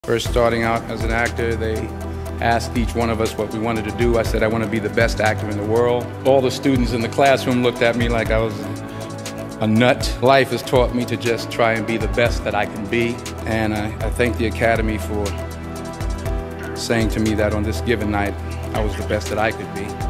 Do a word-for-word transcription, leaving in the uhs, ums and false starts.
First starting out as an actor, they asked each one of us what we wanted to do. I said I want to be the best actor in the world. All the students in the classroom looked at me like I was a nut. Life has taught me to just try and be the best that I can be, and I, I thank the Academy for saying to me that on this given night I was the best that I could be.